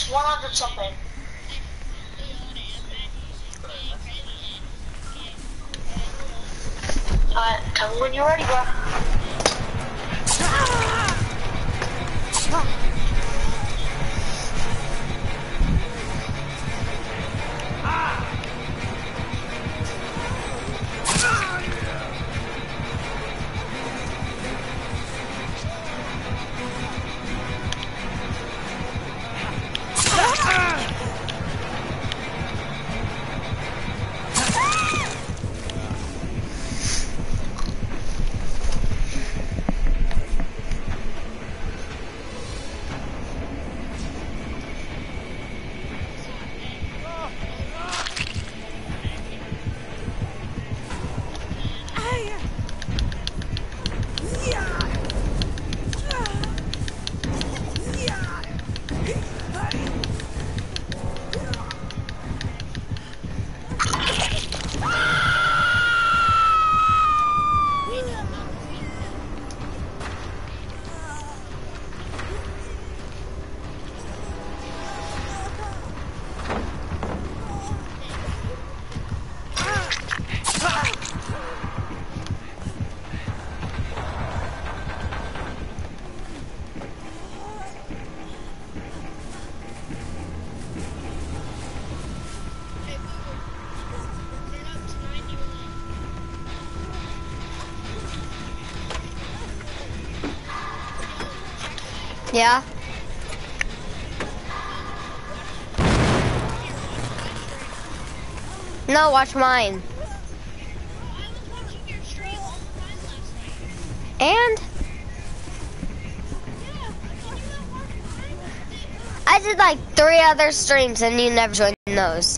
100 something. Alright, tell me when you're ready, bro. Yeah. No, watch mine. And I did like 3 other streams and you never joined those.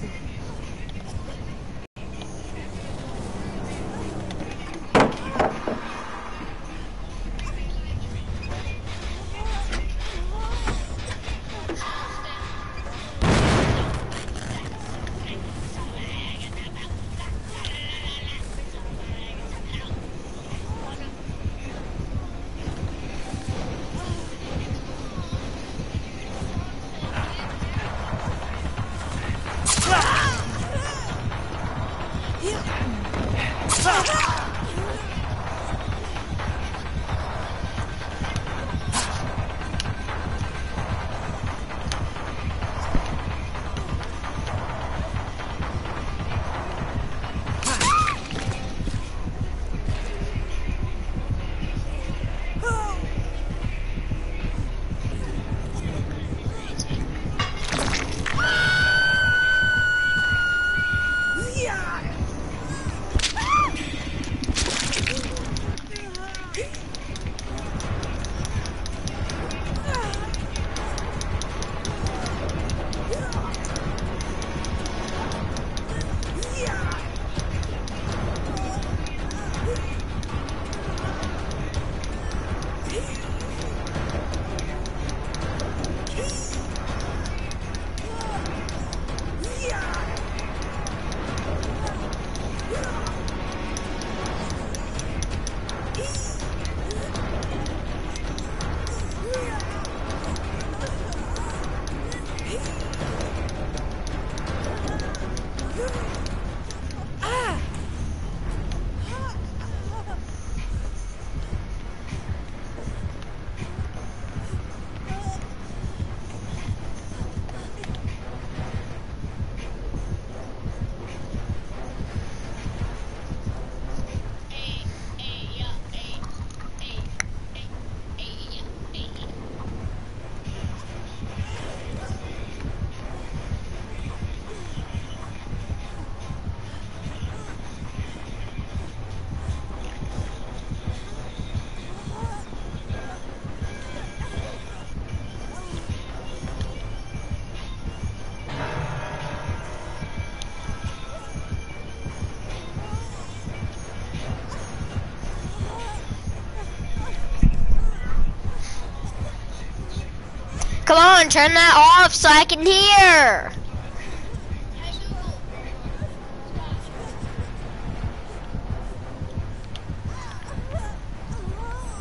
Come on, turn that off so I can hear.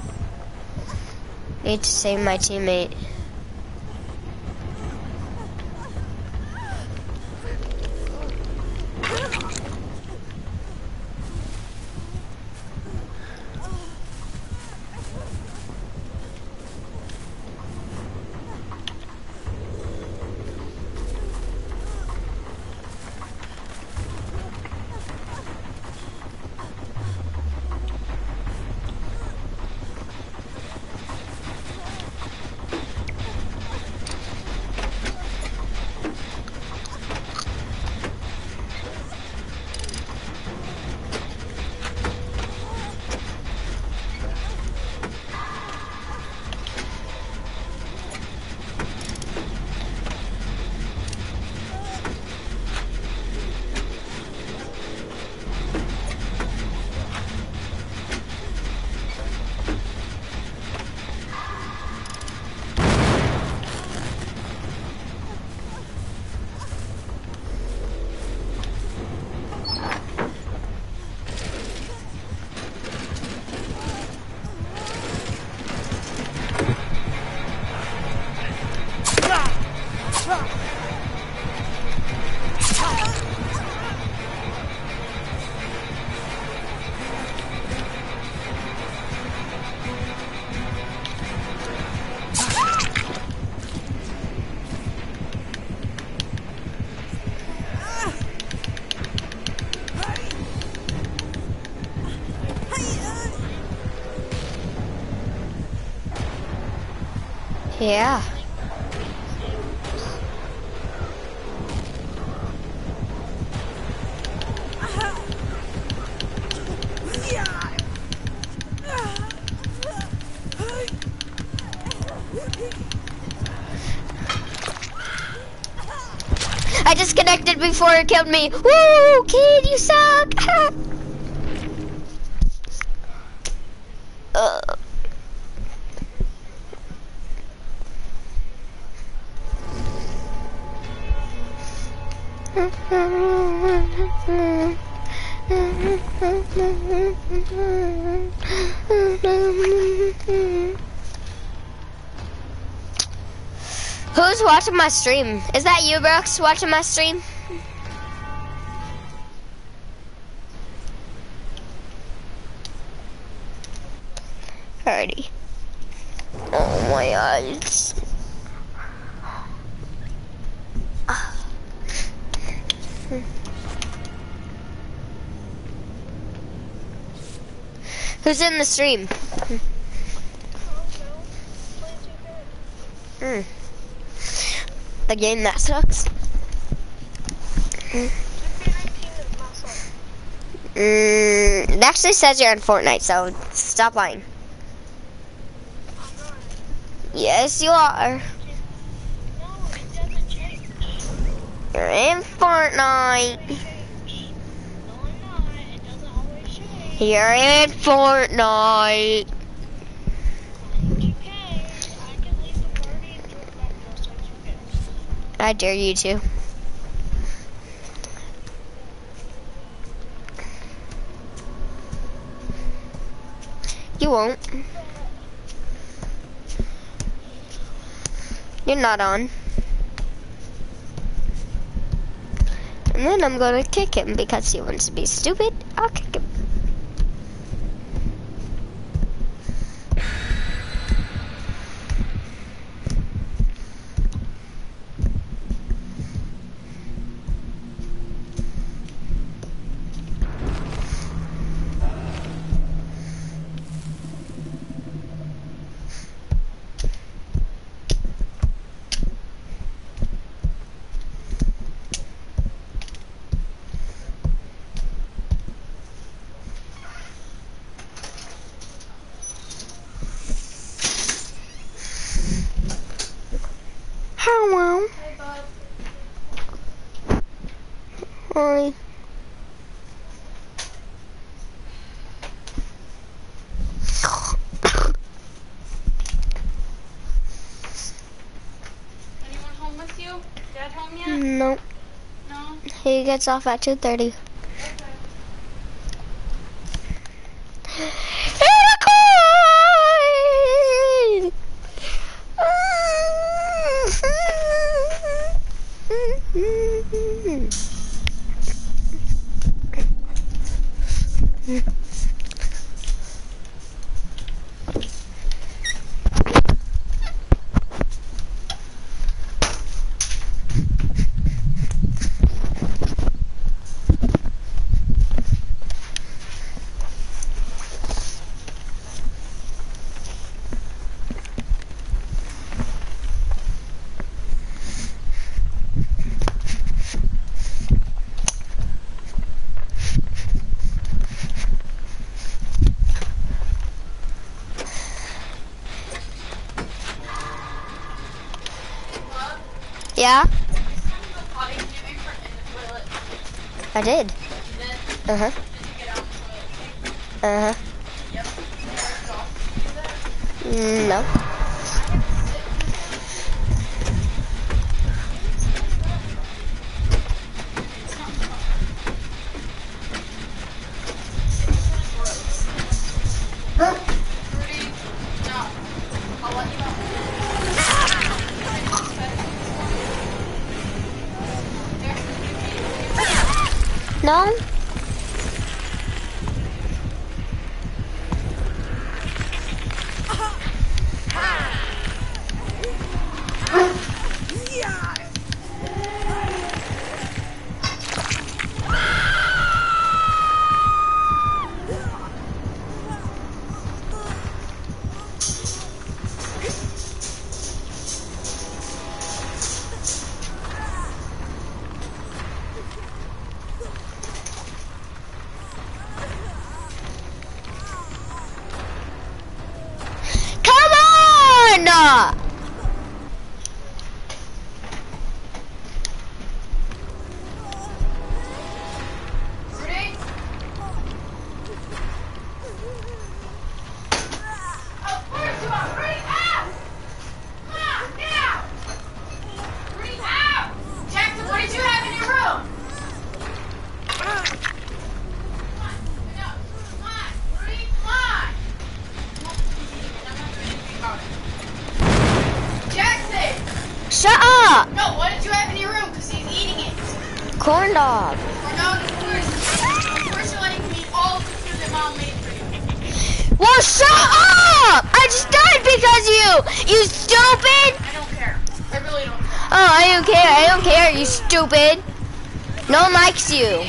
Need to save my teammate. Yeah. I disconnected before it killed me. Woo, kid, you suck. Who's watching my stream? Is that you, Brooks, watching my stream? Alrighty. Oh my eyes. Who's in the stream? The game that sucks. It actually says you're on Fortnite, so stop lying. Yes, you are. You're in Fortnite. You're in Fortnite. I dare you to. You won't. You're not on. And then I'm gonna kick him because he wants to be stupid. I'll kick him. Hello. Hey, bud. Hi. Anyone home with you? Dad home yet? No, No? he gets off at 2:30. Yeah, I did. Uh-huh. Uh-huh. No. No? Come on! Rudy? Of course you are! Rudy, out! Come on, get out! Rudy, out! Jackson, what did you have in your room? Come on, get up. Come on, Rudy, come on! I'm not doing anything about it. Jackson! Shut up! No, what did you have in your room? Because he's eating it. Corn dog. No, of course you're letting me eat all the food that Mom made for you. Well, shut up! I just died because of you! You stupid! I don't care. I really don't care. Oh, I don't care. I don't care, you stupid. No one likes you.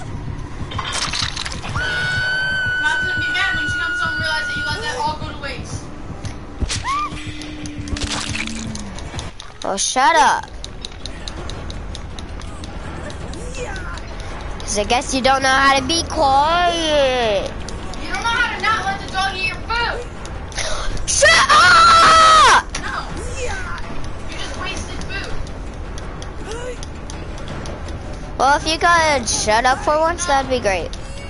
Mom's gonna be mad when she comes home and realizes that you let that all go to waste. Oh, shut up. 'Cause I guess you don't know how to be quiet. You don't know how to not let the dog eat your food. Shut up! No. You just wasted food. Well, if you could shut up for once, that'd be great.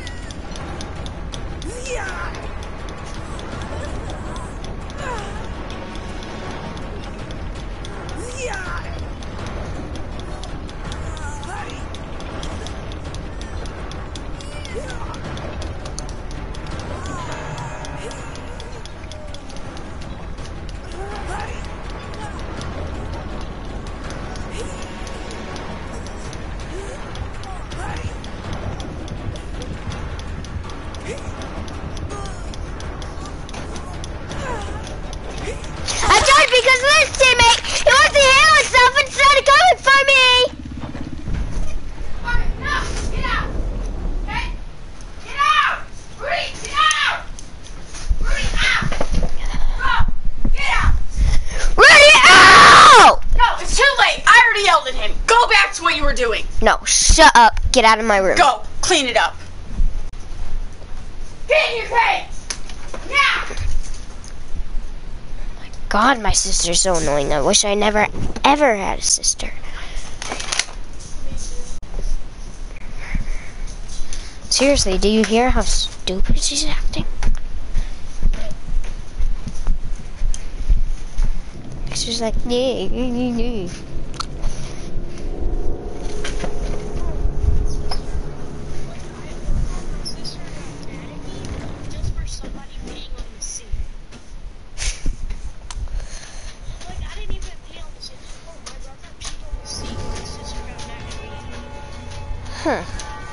I died because of this teammate! He wants to heal himself instead of coming for me! Okay, no. Get out. Okay? Get out. Rudy, get out. Rudy, out. Go. Get out. Rudy, out! No, it's too late. I already yelled at him. Go back to what you were doing. No, shut up. Get out of my room. Go. Clean it up. Get in your pants. Now. God, my sister's so annoying. I wish I never, ever had a sister. Seriously, do you hear how stupid she's acting? She's like, yeah. Huh.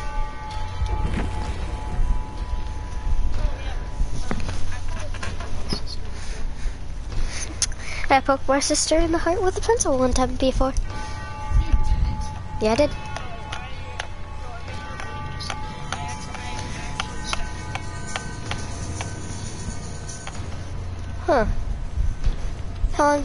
I poked my sister in the heart with a pencil one time before. Yeah, I did. Huh. How long?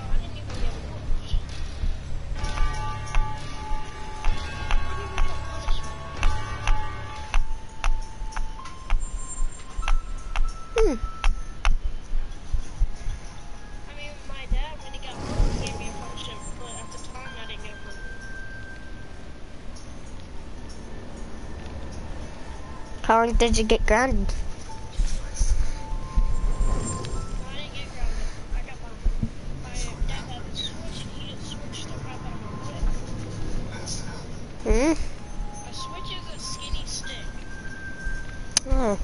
How long did you get grounded? I didn't get grounded. I got my dad had a switch and he just switched the crap out of my whip. A switch is a skinny stick. Oh.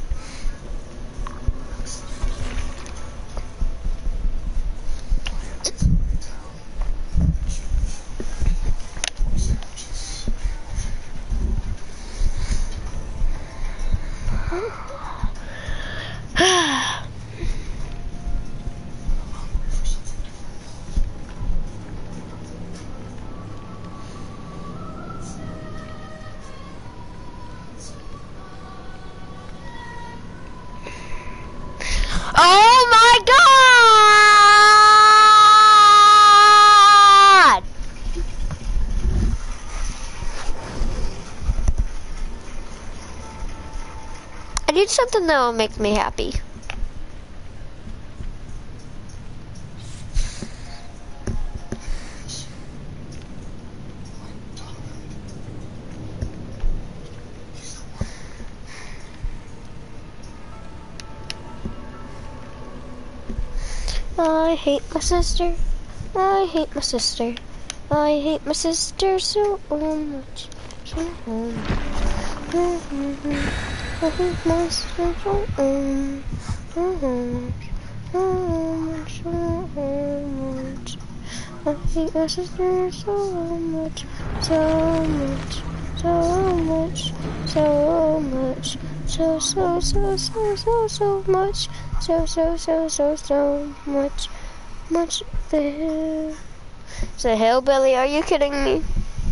need something that will make me happy. I hate my sister. I hate my sister. I hate my sister so much. So much. I hate my sister so much. I hate my sister so much. So much. So much. So much. So much. So much. Much there. So hillbilly, are you kidding me?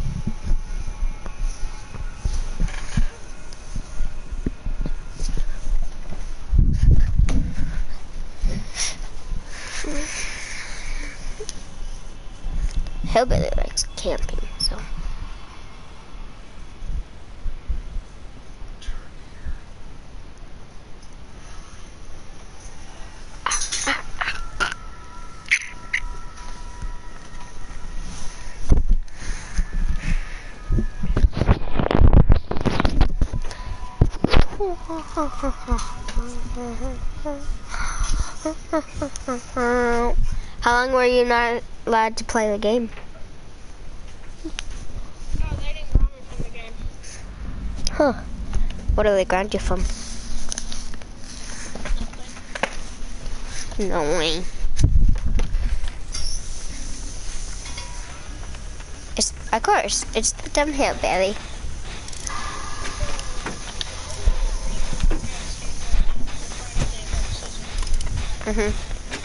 Hillbilly likes camping, so. How long were you not allowed to play the game? No, they didn't ground me from the game. Huh. What do they ground you from? No way. It's, of course, it's the dumb hillbilly. Mm-hmm.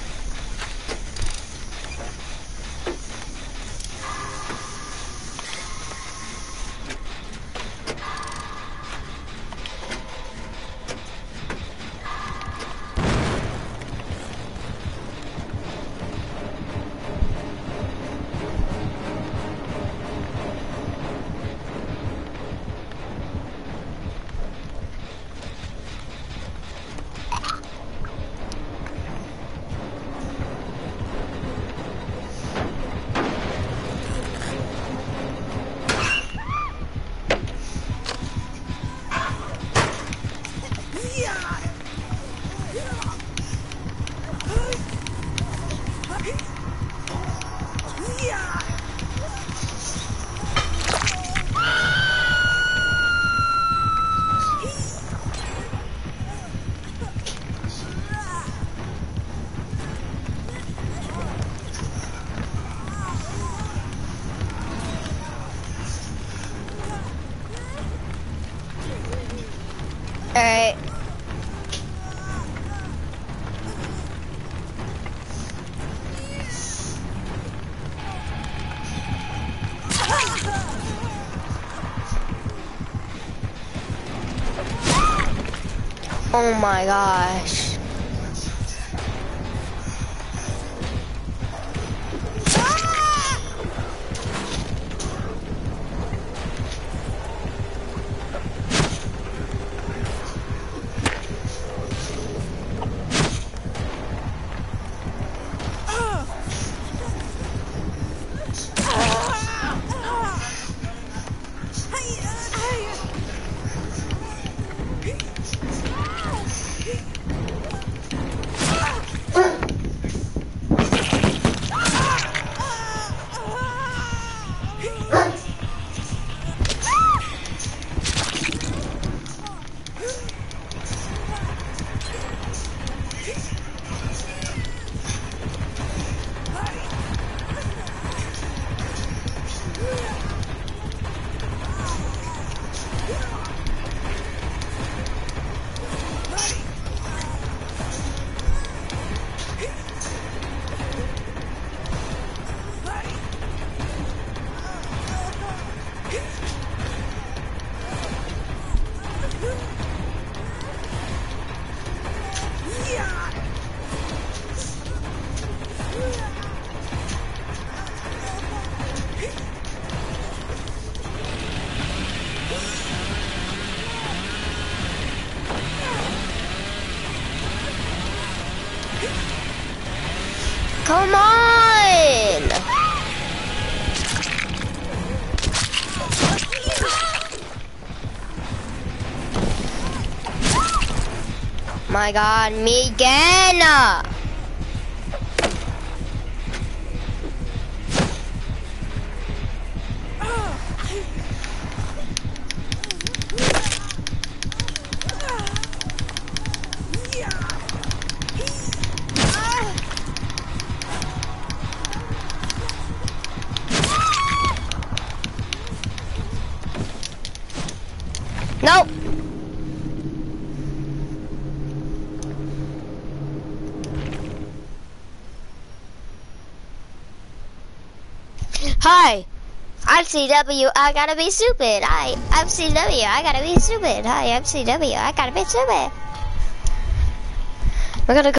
Alright. Oh my gosh. My God, me again. Nope. Hi, I'm CW. I gotta be stupid. Hi, I'm CW. I gotta be stupid. Hi, I'm CW. I gotta be stupid. We're gonna go.